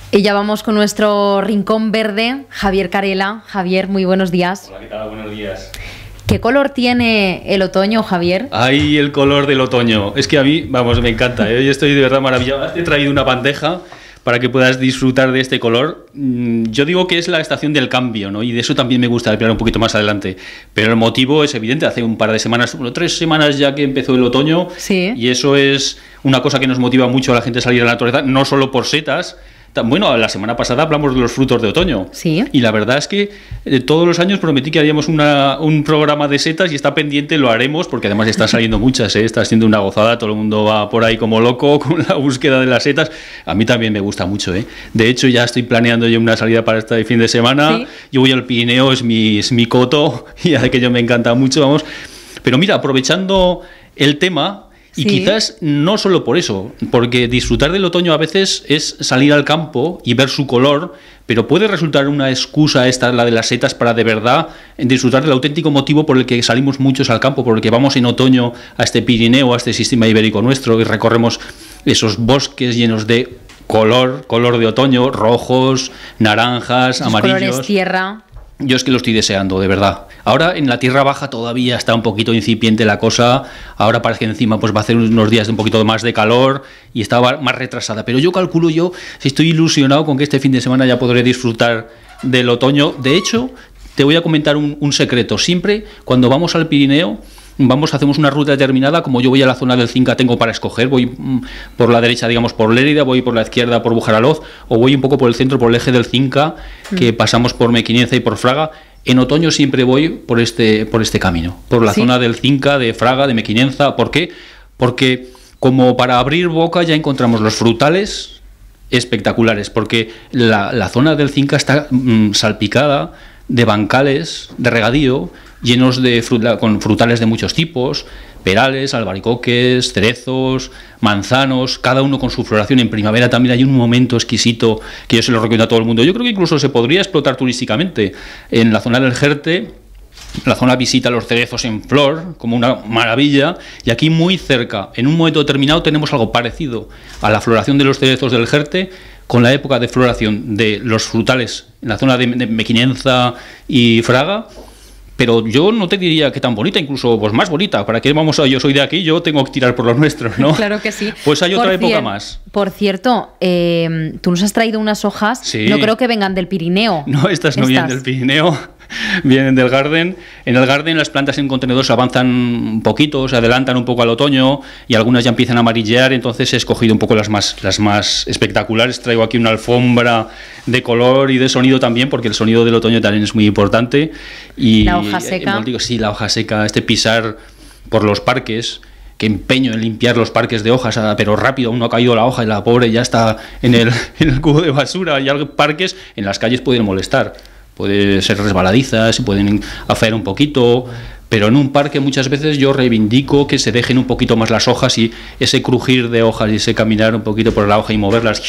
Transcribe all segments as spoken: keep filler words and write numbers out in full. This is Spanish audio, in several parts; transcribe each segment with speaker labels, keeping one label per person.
Speaker 1: Y ya vamos con nuestro rincón verde, Javier Carela. Javier, muy buenos días.
Speaker 2: Hola, ¿qué tal? Buenos días.
Speaker 1: ¿Qué color tiene el otoño, Javier?
Speaker 2: Ay, el color del otoño. Es que a mí, vamos, me encanta. ¿eh? Hoy estoy de verdad maravillado. Te he traído una bandeja para que puedas disfrutar de este color. Yo digo que es la estación del cambio, ¿no? Y de eso también me gusta hablar un poquito más adelante. Pero el motivo es evidente. Hace un par de semanas, bueno, tres semanas ya que empezó el otoño.
Speaker 1: Sí.
Speaker 2: Y eso es una cosa que nos motiva mucho a la gente a salir a la naturaleza, no solo por setas. Bueno, la semana pasada hablamos de los frutos de otoño.
Speaker 1: Sí.
Speaker 2: Y la verdad es que eh, todos los años prometí que haríamos una, un programa de setas y está pendiente, lo haremos, porque además están saliendo muchas, ¿eh? Está siendo una gozada, todo el mundo va por ahí como loco con la búsqueda de las setas. A mí también me gusta mucho, ¿eh? De hecho, ya estoy planeando yo una salida para este fin de semana. ¿Sí? Yo voy al Pirineo, es mi, es mi coto, y aquello me encanta mucho, vamos. Pero mira, aprovechando el tema... Y sí. Quizás no solo por eso, porque disfrutar del otoño a veces es salir al campo y ver su color, pero puede resultar una excusa esta, la de las setas, para de verdad disfrutar del auténtico motivo por el que salimos muchos al campo, porque vamos en otoño a este Pirineo, a este sistema ibérico nuestro, y recorremos esos bosques llenos de color, color de otoño, rojos, naranjas,
Speaker 1: Los
Speaker 2: amarillos.
Speaker 1: Colores tierra.
Speaker 2: Yo es que lo estoy deseando, de verdad. Ahora en la tierra baja todavía está un poquito incipiente la cosa. Ahora parece que encima pues va a hacer unos días de un poquito más de calor y está más retrasada. Pero yo calculo yo, si estoy ilusionado con que este fin de semana ya podré disfrutar del otoño. De hecho, te voy a comentar un, un secreto. Siempre cuando vamos al Pirineo, vamos, hacemos una ruta determinada. Como yo voy a la zona del Cinca, tengo para escoger. Voy mm, por la derecha, digamos, por Lérida, voy por la izquierda por Bujaraloz, o voy un poco por el centro, por el eje del Cinca, que mm. pasamos por Mequinenza y por Fraga. En otoño siempre voy por este, por este camino, por la ¿Sí? zona del Cinca, de Fraga, de Mequinenza. ¿Por qué? Porque como para abrir boca ya encontramos los frutales espectaculares, porque la, la zona del Cinca está mm, salpicada de bancales de regadío, llenos de fruta, con frutales de muchos tipos, perales, albaricoques, cerezos, manzanos, cada uno con su floración. En primavera también hay un momento exquisito que yo se lo recomiendo a todo el mundo. Yo creo que incluso se podría explotar turísticamente. En la zona del Jerte, la zona visita los cerezos en flor, como una maravilla, y aquí muy cerca, en un momento determinado, tenemos algo parecido a la floración de los cerezos del Jerte, con la época de floración de los frutales en la zona de Mequinenza y Fraga. Pero yo no te diría que tan bonita, incluso pues más bonita. ¿Para qué vamos a...? Yo soy de aquí, yo tengo que tirar por los nuestros, ¿no?
Speaker 1: Claro que sí.
Speaker 2: Pues hay
Speaker 1: por
Speaker 2: otra época
Speaker 1: cier-
Speaker 2: más.
Speaker 1: Por cierto, eh, tú nos has traído unas hojas,
Speaker 2: sí.
Speaker 1: No creo que vengan del Pirineo.
Speaker 2: No, estas no
Speaker 1: estas.
Speaker 2: vienen del Pirineo, vienen del Garden. En el Garden las plantas en contenedor se avanzan un poquito, se adelantan un poco al otoño y algunas ya empiezan a amarillear, entonces he escogido un poco las más, las más espectaculares. Traigo aquí una alfombra de color y de sonido también, porque el sonido del otoño también es muy importante. Y
Speaker 1: la hoja seca.
Speaker 2: Digo, sí, la hoja seca, este pisar por los parques, que empeño en limpiar los parques de hojas, pero rápido, aún no ha caído la hoja y la pobre ya está en el, en el cubo de basura. Y hay parques en las calles pueden molestar, pueden ser resbaladizas, pueden afear un poquito, pero en un parque muchas veces yo reivindico que se dejen un poquito más las hojas, y ese crujir de hojas y ese caminar un poquito por la hoja y moverlas,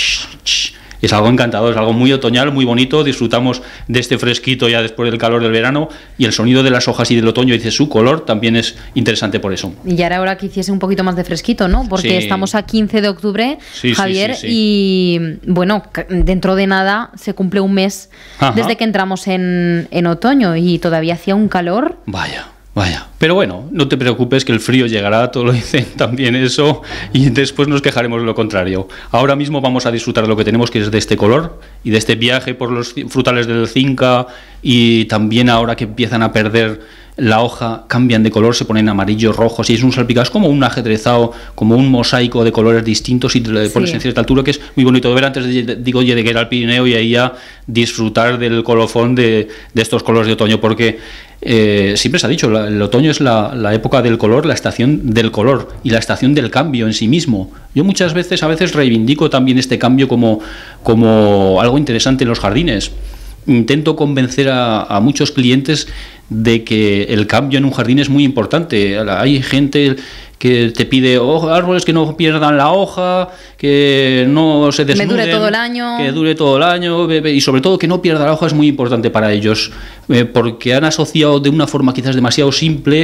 Speaker 2: es algo encantador, es algo muy otoñal, muy bonito. Disfrutamos de este fresquito ya después del calor del verano, y el sonido de las hojas y del otoño y de su color también es interesante por eso.
Speaker 1: Y ya era hora que hiciese un poquito más de fresquito, ¿no? Porque sí. Estamos a quince de octubre,
Speaker 2: sí,
Speaker 1: Javier,
Speaker 2: sí, sí, sí.
Speaker 1: Y bueno, dentro de nada se cumple un mes
Speaker 2: Ajá.
Speaker 1: desde que entramos en, en otoño, y todavía hacía un calor.
Speaker 2: Vaya. Vaya, pero bueno, no te preocupes que el frío llegará, todo lo dicen también eso, y después nos quejaremos de lo contrario. Ahora mismo vamos a disfrutar de lo que tenemos, que es de este color y de este viaje por los frutales del Cinca, y también ahora que empiezan a perder la hoja, cambian de color, se ponen amarillos, rojos, y es un salpicado, es como un ajedrezado, como un mosaico de colores distintos, y te lo pones sí. en cierta altura, que es muy bonito de ver. Antes de, digo, llegué al Pirineo y ahí ya disfrutar del colofón de, de estos colores de otoño, porque eh, siempre se ha dicho, la, el otoño es la, la época del color, la estación del color y la estación del cambio en sí mismo. Yo muchas veces, a veces reivindico también este cambio como, como algo interesante en los jardines. Intento convencer a, a muchos clientes de que el cambio en un jardín es muy importante. Hay gente que te pide oh, árboles que no pierdan la hoja, que no se desnuden,
Speaker 1: que dure todo el año,
Speaker 2: que dure todo el año, y sobre todo que no pierda la hoja es muy importante para ellos, eh, porque han asociado de una forma quizás demasiado simple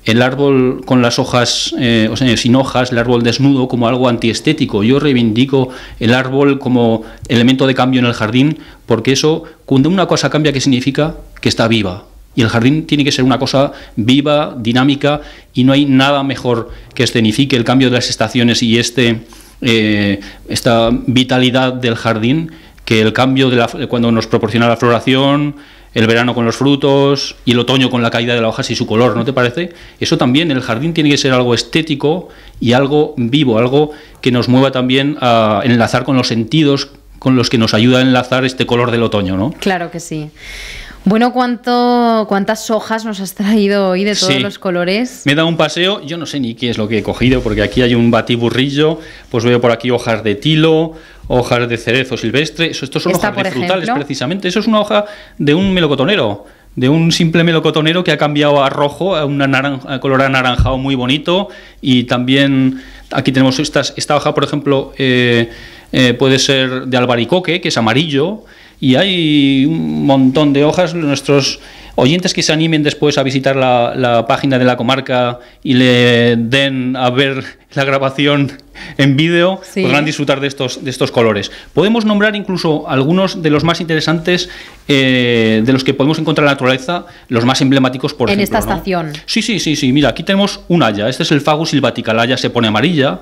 Speaker 2: el árbol con las hojas, eh, o sea, sin hojas, el árbol desnudo, como algo antiestético. Yo reivindico el árbol como elemento de cambio en el jardín, porque eso, cuando una cosa cambia, ¿qué significa? Que está viva. Y el jardín tiene que ser una cosa viva, dinámica, y no hay nada mejor que escenifique el cambio de las estaciones y este, eh, esta vitalidad del jardín que el cambio de la, cuando nos proporciona la floración, el verano con los frutos y el otoño con la caída de las hojas y su color, ¿no te parece? Eso también, el jardín tiene que ser algo estético y algo vivo, algo que nos mueva también a enlazar con los sentidos con los que nos ayuda a enlazar este color del otoño, ¿no?
Speaker 1: Claro que sí. Bueno, ¿cuánto, ¿cuántas hojas nos has traído hoy de todos sí. los colores?
Speaker 2: Me he dado un paseo, yo no sé ni qué es lo que he cogido, porque aquí hay un batiburrillo, pues veo por aquí hojas de tilo, hojas de cerezo silvestre, eso, estos son
Speaker 1: Esta,
Speaker 2: hojas de
Speaker 1: ejemplo,
Speaker 2: frutales precisamente, eso es una hoja de un melocotonero, de un simple melocotonero que ha cambiado a rojo, a un naranja, color anaranjado muy bonito, y también aquí tenemos estas, esta hoja, por ejemplo, eh, eh, puede ser de albaricoque, que es amarillo, y hay un montón de hojas. Nuestros oyentes que se animen después a visitar la, la página de la comarca y le den a ver la grabación en vídeo, sí. podrán disfrutar de estos, de estos colores. Podemos nombrar incluso algunos de los más interesantes, eh, de los que podemos encontrar en la naturaleza, los más emblemáticos, por
Speaker 1: en
Speaker 2: ejemplo.
Speaker 1: En esta estación.
Speaker 2: ¿No? Sí, sí, sí, sí. Mira, aquí tenemos un haya. Este es el Fagus sylvatica. La haya se pone amarilla.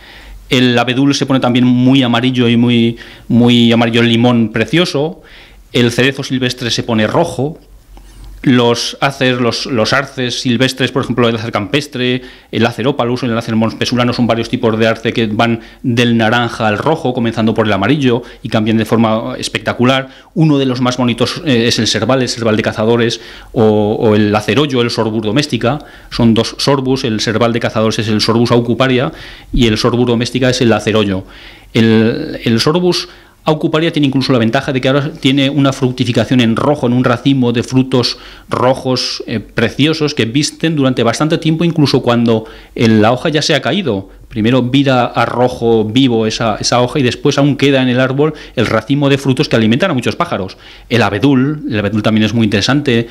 Speaker 2: El abedul se pone también muy amarillo y muy, muy amarillo limón precioso. El cerezo silvestre se pone rojo. Los acer, los, los arces silvestres, por ejemplo, el acer campestre, el acerópalus, el acer monspesulano, son varios tipos de arce que van del naranja al rojo, comenzando por el amarillo, y cambian de forma espectacular. Uno de los más bonitos eh, es el serval, el serval de cazadores, o, o el acerollo, el sorbus doméstica. Son dos sorbus, el serval de cazadores es el sorbus aucuparia y el sorbus doméstica es el acerollo. El, el sorbus aucuparia tiene incluso la ventaja de que ahora tiene una fructificación en rojo, en un racimo de frutos rojos eh, preciosos que visten durante bastante tiempo, incluso cuando el, la hoja ya se ha caído. Primero vira a rojo vivo esa, esa hoja y después aún queda en el árbol el racimo de frutos que alimentan a muchos pájaros. El abedul, el abedul también es muy interesante,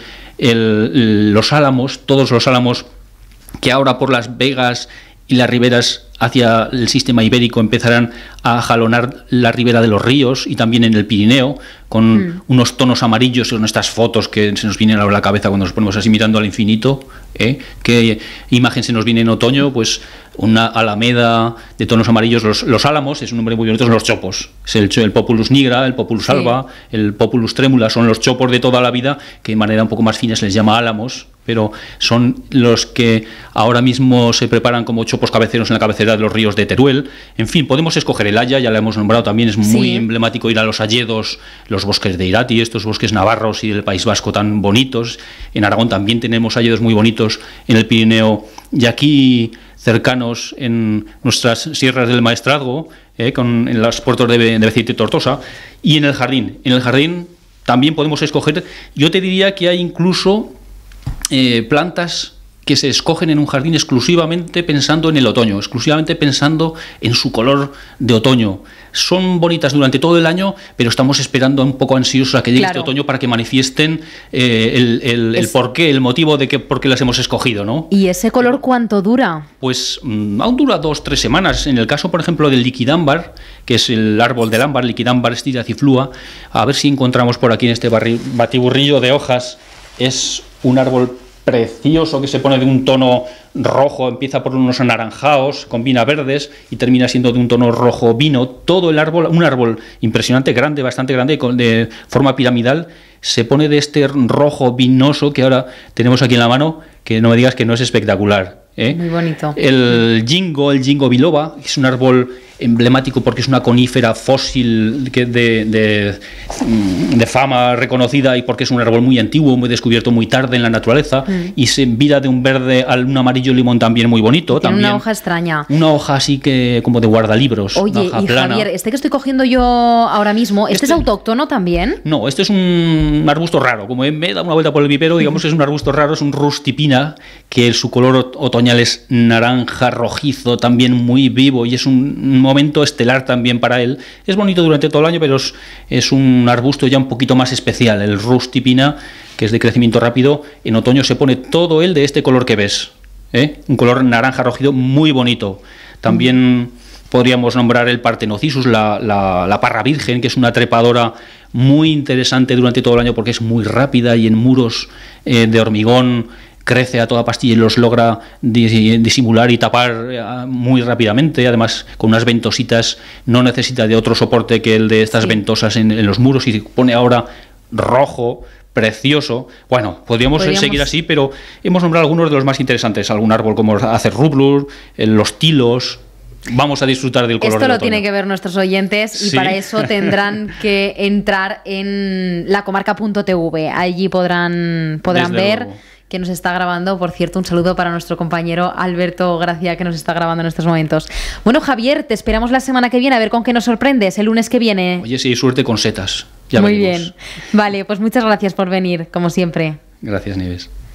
Speaker 2: el, los álamos, todos los álamos que ahora por las vegas y las riberas hacia el sistema ibérico empezarán a jalonar la ribera de los ríos y también en el Pirineo, con mm. unos tonos amarillos, con estas fotos que se nos vienen a la cabeza cuando nos ponemos así mirando al infinito, ¿eh? Qué imagen se nos viene en otoño, pues una alameda de tonos amarillos. Los, los álamos, es un nombre muy bonito, son los chopos, es el, el Populus nigra, el Populus sí. alba, el Populus tremula, son los chopos de toda la vida, que de manera un poco más fina se les llama álamos, pero son los que ahora mismo se preparan como chopos cabeceros en la cabecera de los ríos de Teruel. En fin, podemos escoger el haya, ya la hemos nombrado también, es muy sí. emblemático ir a los hayedos, los bosques de Irati, estos bosques navarros y del País Vasco tan bonitos. En Aragón también tenemos hayedos muy bonitos, en el Pirineo, y aquí cercanos en nuestras sierras del Maestrazgo, eh, con, en los puertos de, de Beceite y Tortosa, y en el jardín. En el jardín también podemos escoger, yo te diría que hay incluso eh, plantas que se escogen en un jardín exclusivamente pensando en el otoño, exclusivamente pensando en su color de otoño. Son bonitas durante todo el año, pero estamos esperando un poco ansiosos a que llegue claro. este otoño para que manifiesten eh, el, el, el porqué, el motivo de que, por qué las hemos escogido, ¿no?
Speaker 1: ¿Y ese color cuánto dura?
Speaker 2: Pues mmm, aún dura dos, tres semanas. En el caso, por ejemplo, del liquidámbar, que es el árbol del ámbar, liquidámbar styraciflua, a ver si encontramos por aquí en este barri, batiburrillo de hojas, es un árbol precioso que se pone de un tono rojo, empieza por unos anaranjados, combina verdes y termina siendo de un tono rojo vino. Todo el árbol, un árbol impresionante, grande, bastante grande, de forma piramidal, se pone de este rojo vinoso que ahora tenemos aquí en la mano, que no me digas que no es espectacular, ¿eh?
Speaker 1: Muy bonito.
Speaker 2: El jingo, el jingo biloba, es un árbol emblemático porque es una conífera fósil que de, de, de fama reconocida y porque es un árbol muy antiguo, muy descubierto muy tarde en la naturaleza, mm. y se vira de un verde a un amarillo limón también muy bonito.
Speaker 1: Tiene
Speaker 2: también
Speaker 1: una hoja extraña.
Speaker 2: Una hoja así que como de guardalibros.
Speaker 1: Oye,
Speaker 2: una hoja
Speaker 1: y
Speaker 2: plana.
Speaker 1: Javier, este que estoy cogiendo yo ahora mismo, ¿este, ¿este es autóctono también?
Speaker 2: No, este es un arbusto raro. Como me he dado una vuelta por el vivero, digamos, es un arbusto raro, es un rustipina, que su color otoñal es naranja rojizo, también muy vivo, y es un momento estelar también para él. Es bonito durante todo el año, pero es, es un arbusto ya un poquito más especial. El rustipina, que es de crecimiento rápido, en otoño se pone todo él de este color que ves. ¿eh? Un color naranja rojizo muy bonito. También mm. podríamos nombrar el Partenocissus, la, la, la parra virgen, que es una trepadora muy interesante durante todo el año porque es muy rápida y en muros eh, de hormigón crece a toda pastilla y los logra disimular y tapar muy rápidamente. Además, con unas ventositas, no necesita de otro soporte que el de estas sí. ventosas en, en los muros, y pone ahora rojo, precioso. Bueno, podríamos, podríamos seguir así, pero hemos nombrado algunos de los más interesantes. Algún árbol como Acerrúblus, los tilos. Vamos a disfrutar del color.
Speaker 1: Esto lo
Speaker 2: del
Speaker 1: tienen que ver nuestros oyentes y sí. para eso tendrán que entrar en lacomarca punto t v. Allí podrán, podrán ver luego. Que nos está grabando. Por cierto, un saludo para nuestro compañero Alberto Gracia, que nos está grabando en estos momentos. Bueno, Javier, te esperamos la semana que viene a ver con qué nos sorprendes el lunes que viene.
Speaker 2: Oye, sí, suerte con setas. Ya
Speaker 1: Muy
Speaker 2: venimos.
Speaker 1: Bien. Vale, pues muchas gracias por venir, como siempre.
Speaker 2: Gracias, Nieves.